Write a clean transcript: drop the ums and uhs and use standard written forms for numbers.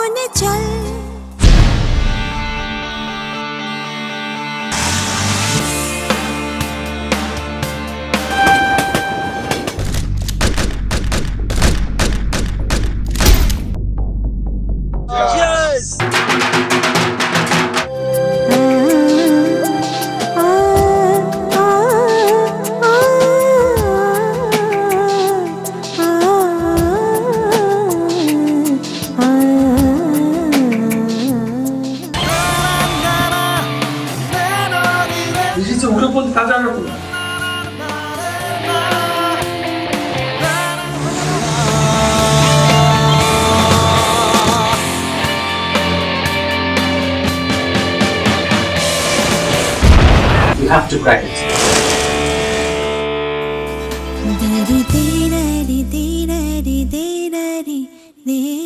माने चल। Yes! 진짜 우리 오빠한테 다 잘랐구나. You have to crack it.